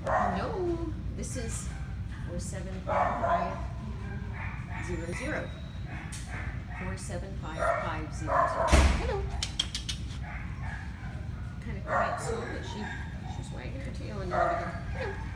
No, this is 475500. 475500. Hello. Kind of quiet, so but she's wagging her tail and now we go. Hello.